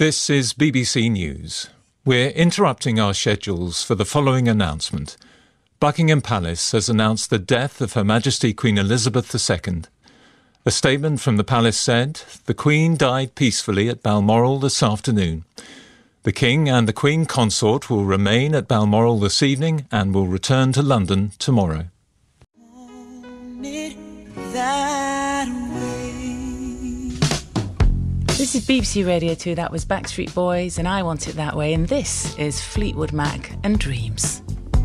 This is BBC News. We're interrupting our schedules for the following announcement. Buckingham Palace has announced the death of Her Majesty Queen Elizabeth II. A statement from the palace said, "The Queen died peacefully at Balmoral this afternoon. The King and the Queen Consort will remain at Balmoral this evening and will return to London tomorrow." This is BBC Radio 2, that was Backstreet Boys, and I Want It That Way, and this is Fleetwood Mac and Dreams.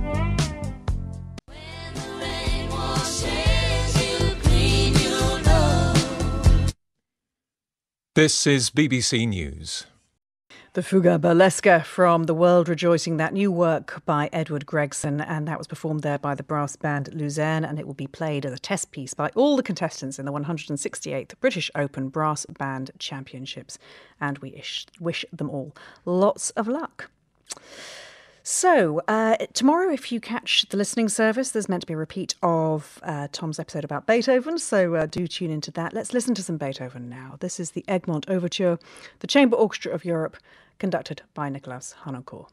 This is BBC News. The Fuga Burlesque from The World Rejoicing, that new work by Edward Gregson, and that was performed there by the brass band Luzerne, and it will be played as a test piece by all the contestants in the 168th British Open Brass Band Championships, and we wish them all lots of luck. So, tomorrow, if you catch the listening service, there's meant to be a repeat of Tom's episode about Beethoven, so do tune into that. Let's listen to some Beethoven now. This is the Egmont Overture, the Chamber Orchestra of Europe, conducted by Nicolas Harnoncourt.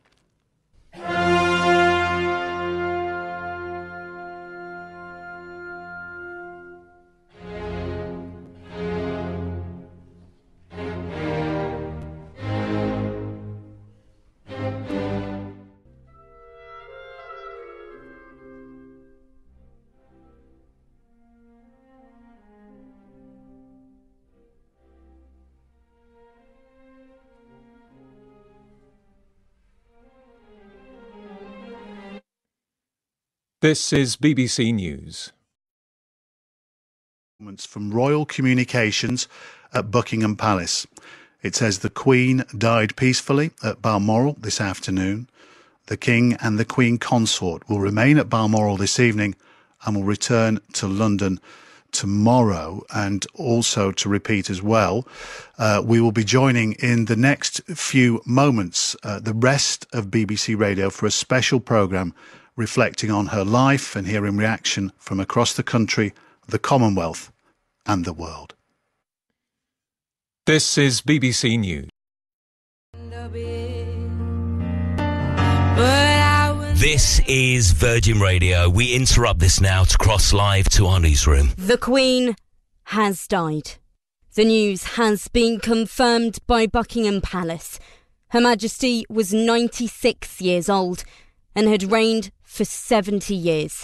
This is BBC News. From Royal Communications at Buckingham Palace. It says the Queen died peacefully at Balmoral this afternoon. The King and the Queen Consort will remain at Balmoral this evening and will return to London tomorrow. And also to repeat as well, we will be joining in the next few moments the rest of BBC Radio for a special programme reflecting on her life and hearing reaction from across the country, the Commonwealth and the world. This is BBC News. This is Virgin Radio. We interrupt this now to cross live to our newsroom. The Queen has died. The news has been confirmed by Buckingham Palace. Her Majesty was 96 years old and had reigned for 70 years.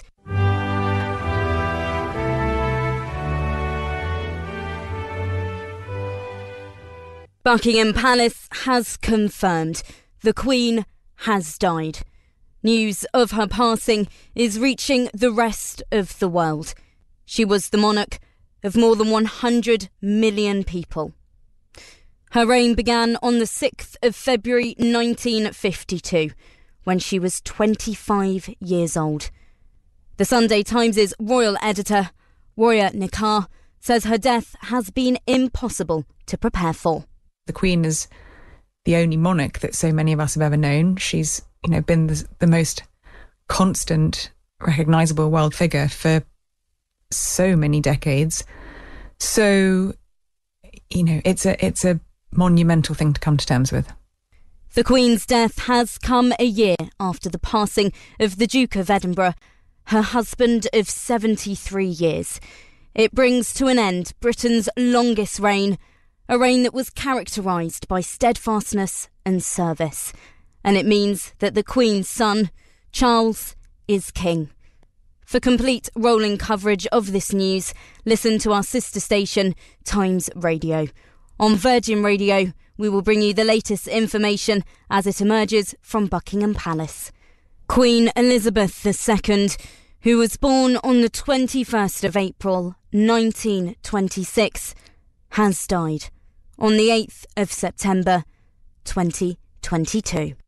Buckingham Palace has confirmed the Queen has died. News of her passing is reaching the rest of the world. She was the monarch of more than 100 million people. Her reign began on the 6th of February 1952, when she was 25 years old. The Sunday Times' royal editor, Roya Nikar, says her death has been impossible to prepare for. The Queen is the only monarch that so many of us have ever known. She's, been the most constant, recognisable world figure for so many decades. So, it's a monumental thing to come to terms with. The Queen's death has come a year after the passing of the Duke of Edinburgh, her husband of 73 years. It brings to an end Britain's longest reign, a reign that was characterised by steadfastness and service. And it means that the Queen's son, Charles, is king. For complete rolling coverage of this news, listen to our sister station, Times Radio. On Virgin Radio, we will bring you the latest information as it emerges from Buckingham Palace. Queen Elizabeth II, who was born on the 21st of April 1926, has died on the 8th of September 2022.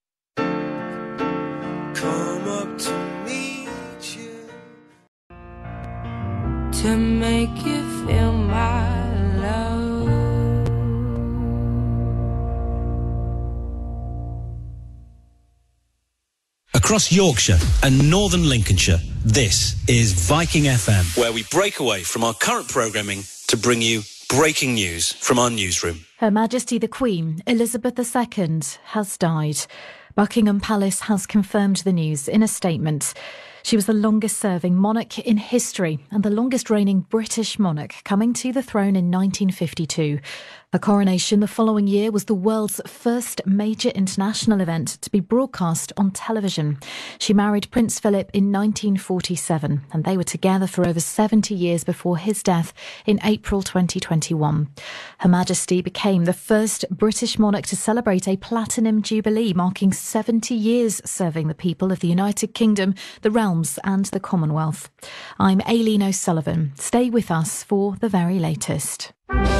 Come up to meet you, to make you feel my love. Across Yorkshire and northern Lincolnshire, this is Viking FM, where we break away from our current programming to bring you Breaking news from our newsroom. Her Majesty the Queen, Elizabeth II, has died. Buckingham Palace has confirmed the news in a statement. She was the longest-serving monarch in history and the longest-reigning British monarch, coming to the throne in 1952. Her coronation the following year was the world's first major international event to be broadcast on television. She married Prince Philip in 1947, and they were together for over 70 years before his death in April 2021. Her Majesty became the first British monarch to celebrate a platinum jubilee, marking 70 years serving the people of the United Kingdom, the realms and the Commonwealth. I'm Aileen O'Sullivan. Stay with us for the very latest.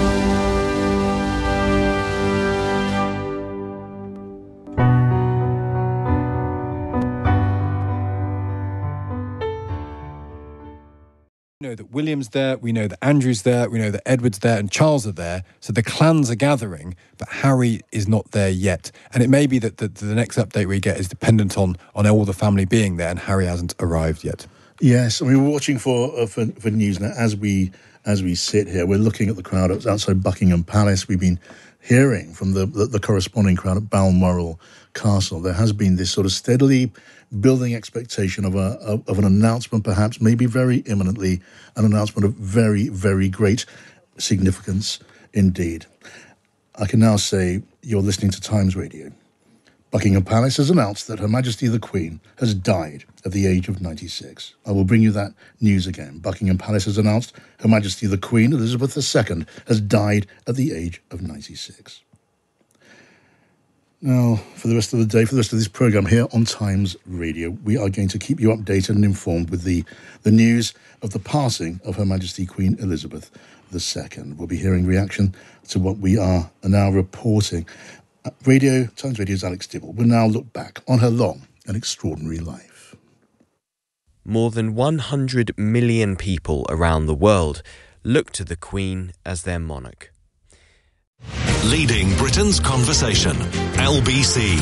We know that William's there, we know that Andrew's there, we know that Edward's there and Charles are there. So the clans are gathering, but Harry is not there yet. And it may be that the next update we get is dependent on all the family being there, and Harry hasn't arrived yet. Yes, we're watching for news now. As we sit here, we're looking at the crowd outside Buckingham Palace. We've been hearing from the corresponding crowd at Balmoral Castle. There has been this sort of steadily building expectation of an announcement, perhaps, maybe very imminently, an announcement of very, very great significance indeed. I can now say you're listening to Times Radio. Buckingham Palace has announced that Her Majesty the Queen has died at the age of 96. I will bring you that news again. Buckingham Palace has announced Her Majesty the Queen, Elizabeth II, has died at the age of 96. Now, for the rest of the day, for the rest of this programme here on Times Radio, we are going to keep you updated and informed with the news of the passing of Her Majesty Queen Elizabeth II. We'll be hearing reaction to what we are now reporting. Times Radio's Alex Dibble will now look back on her long and extraordinary life. More than 100 million people around the world look to the Queen as their monarch. Leading Britain's conversation, LBC.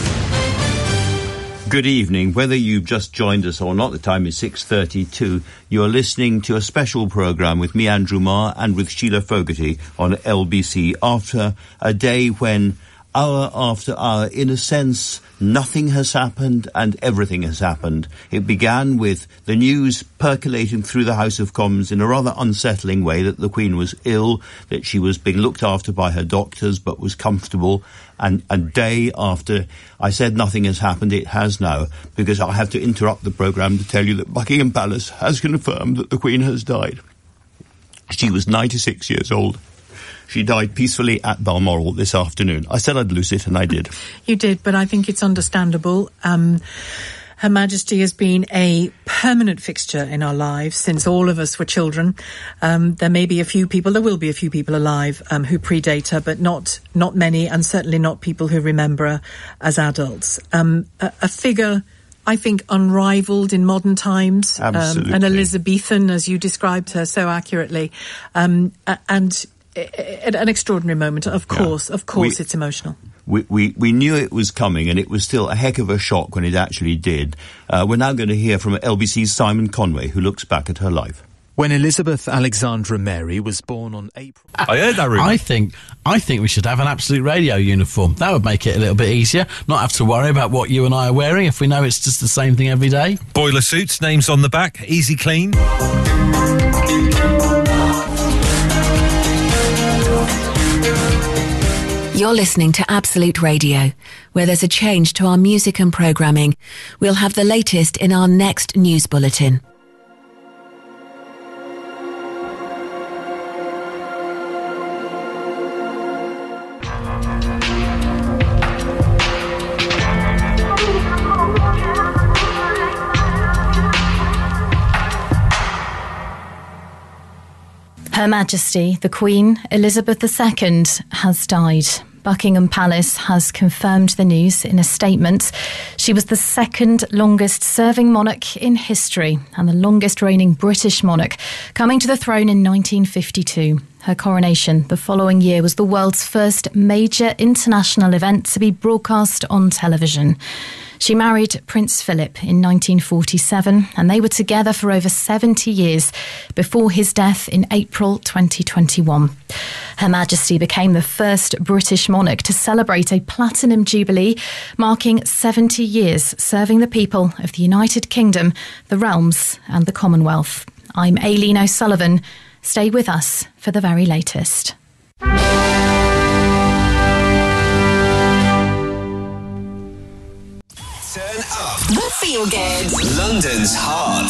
Good evening. Whether you've just joined us or not, the time is 6:32. You're listening to a special programme with me, Andrew Marr, and with Sheila Fogarty on LBC after a day when, hour after hour, in a sense, nothing has happened and everything has happened. It began with the news percolating through the House of Commons in a rather unsettling way that the Queen was ill, that she was being looked after by her doctors but was comfortable. And a day after I said nothing has happened, it has now, because I have to interrupt the programme to tell you that Buckingham Palace has confirmed that the Queen has died. She was 96 years old. She died peacefully at Balmoral this afternoon. I said I'd lose it, and I did. You did, but I think it's understandable. Her Majesty has been a permanent fixture in our lives since all of us were children. There will be a few people alive who predate her, but not many, and certainly not people who remember her as adults. A figure, I think, unrivalled in modern times. Absolutely. An Elizabethan, as you described her so accurately. And an extraordinary moment. Of course, it's emotional. We knew it was coming, and it was still a heck of a shock when it actually did. We're now going to hear from LBC's Simon Conway, who looks back at her life. When Elizabeth Alexandra Mary was born on April... I heard that rumour. I think we should have an Absolute Radio uniform. That would make it a little bit easier. Not have to worry about what you and I are wearing if we know it's just the same thing every day. Boiler suits, names on the back, easy clean. You're listening to Absolute Radio, where there's a change to our music and programming. We'll have the latest in our next news bulletin. Her Majesty, the Queen, Elizabeth II, has died. Buckingham Palace has confirmed the news in a statement. She was the second longest serving monarch in history and the longest reigning British monarch, coming to the throne in 1952. Her coronation the following year was the world's first major international event to be broadcast on television. She married Prince Philip in 1947 and they were together for over 70 years before his death in April 2021. Her Majesty became the first British monarch to celebrate a Platinum Jubilee, marking 70 years serving the people of the United Kingdom, the realms and the Commonwealth. I'm Aileen O'Sullivan. Stay with us for the very latest. Turn up the feel good. London's heart.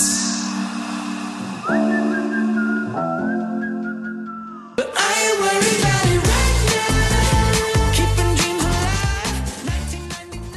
But I ain't worried about it right now. Keeping dreams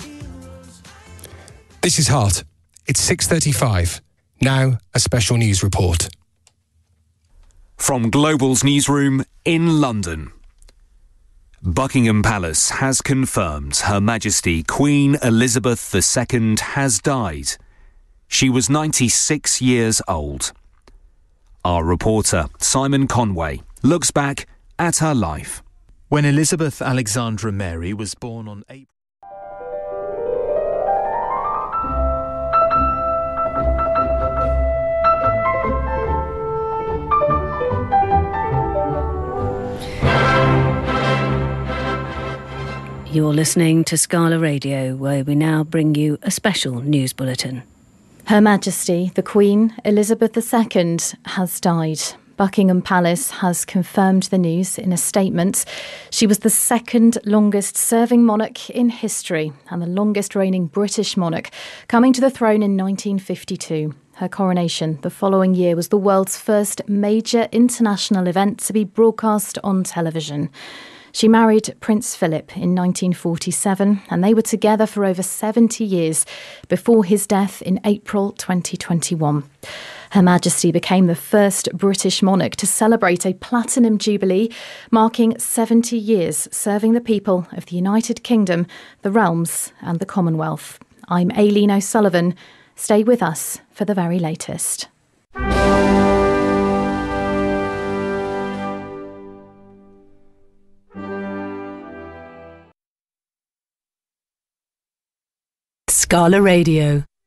alive. This is Heart. It's 6:35. Now, a special news report. From Global's newsroom in London. Buckingham Palace has confirmed Her Majesty Queen Elizabeth II has died. She was 96 years old. Our reporter, Simon Conway, looks back at her life. When Elizabeth Alexandra Mary was born on April... You're listening to Scala Radio, where we now bring you a special news bulletin. Her Majesty, the Queen Elizabeth II, has died. Buckingham Palace has confirmed the news in a statement. She was the second longest serving monarch in history and the longest reigning British monarch, coming to the throne in 1952. Her coronation the following year was the world's first major international event to be broadcast on television. She married Prince Philip in 1947 and they were together for over 70 years before his death in April 2021. Her Majesty became the first British monarch to celebrate a Platinum Jubilee, marking 70 years serving the people of the United Kingdom, the realms and the Commonwealth. I'm Aileen O'Sullivan. Stay with us for the very latest. Scala Radio.